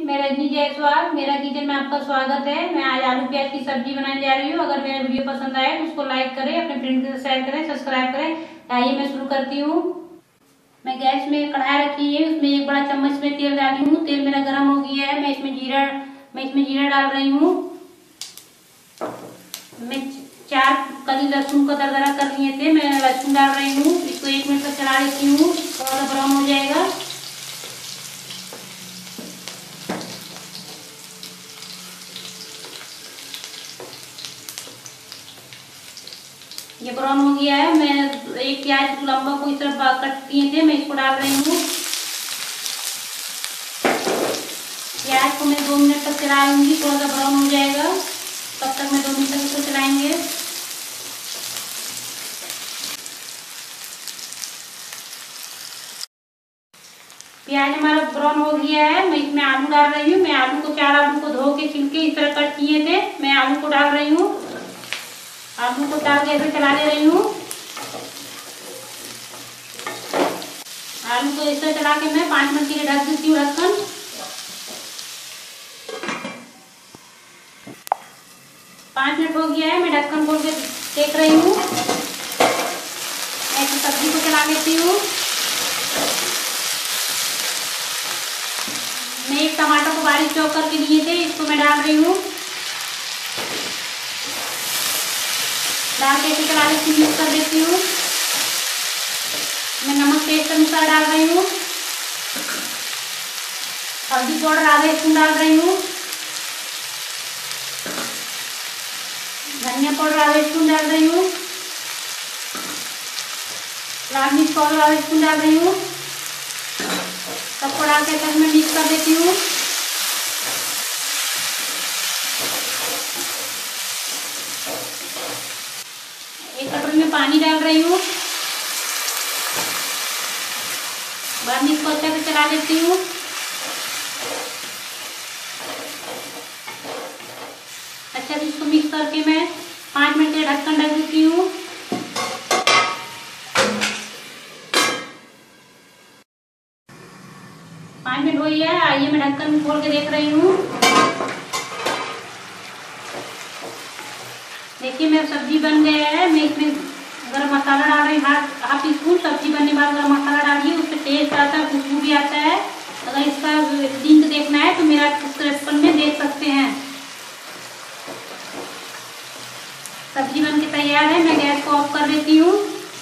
मैं रजनी जायसवाल, मेरा किचन में आपका स्वागत है। मैं आज आलू प्याज की सब्जी बनाने जा रही हूँ। अगर मेरा वीडियो पसंद आए तो उसको लाइक करें, अपने फ्रेंड के साथ शेयर करें, सब्सक्राइब करें। आइए मैं शुरू करती हूँ। मैं गैस में कढ़ाई रखी है, उसमें एक बड़ा चम्मच में तेल डाली हूँ। तेल मेरा गर्म हो गया है। मैं इसमें जीरा डाल रही हूँ। मैं 4 कली लहसुन को दरदरा कर लिए थे, मैं लहसुन डाल रही हूँ। इसको 1 मिनट तक चला लेती हूँ, थोड़ा सा ब्राउन हो जाएगा। ये ब्राउन हो गया है। मैं एक प्याज लंबा को इस तरफ कट किए थे, मैं इसको डाल रही हूँ। प्याज को मैं 2 मिनट तक चलाऊंगी, थोड़ा सा ब्राउन हो जाएगा, तब तक मैं 2 मिनट तक इसको चलाएंगे। प्याज हमारा ब्राउन हो गया है। मैं इसमें आलू डाल रही हूँ। मैं आलू को 4 आलू को धो के छिलके इस तरह कट किए थे, मैं आलू को डाल रही हूँ। आलू को डाल के ऐसे चला ले रही हूँ। आलू को इस तरह चला के मैं 5 मिनट के लिए ढक देती हूँ, ढक्कन। 5 मिनट हो गया है, मैं ढक्कन खोल के देख रही हूँ। ऐसे सब्जी को चला लेती हूँ। मैं एक टमाटर को बारीक चॉप करके लिए थे, इसको मैं डाल रही हूँ। डाल के इसे चला लेती हूँ, मिक्स कर देती हूँ। मैं नमक टेस्ट अनुसार डाल रही हूँ। हल्दी पाउडर आधा स्पून डाल रही हूँ। धनिया पाउडर आधा स्पून डाल रही हूँ। लाल मिर्च पाउडर आधा स्पून डाल रही हूँ। सबको डाल के तक मैं मिक्स कर देती हूँ। एक कटोरी में पानी डाल रही हूँ। बाद में इसको अच्छे से चला लेती हूँ। अच्छे से इसको मिक्स करके मैं 5 मिनट के ढक्कन ढक देती हूँ। 5 मिनट हो गया है। आइए मैं ढक्कन खोल के देख रही हूँ। देखिए मेरा सब्जी बन गया है। मैं इसमें गरम मसाला डाल रही हूँ, हाफ टी स्पून। सब्जी बनने के बाद गरम मसाला डालिए, उससे टेस्ट आता है, खुशबू भी आता है। अगर इसका लिंक देखना है तो मेरा डिस्क्रिप्शन में देख सकते हैं। सब्जी बन के तैयार है। मैं गैस को ऑफ कर देती हूँ।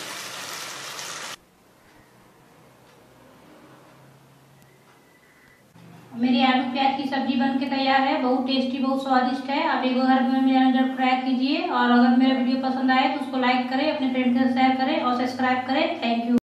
मेरी आलू प्याज की सब्जी बन के तैयार है। बहुत टेस्टी, बहुत स्वादिष्ट है। आप एक बार घर में मेरा ट्राई कीजिए। और अगर मेरा वीडियो पसंद आए तो उसको लाइक करें, अपने फ्रेंड के साथ शेयर करें और सब्सक्राइब करें। Thank you.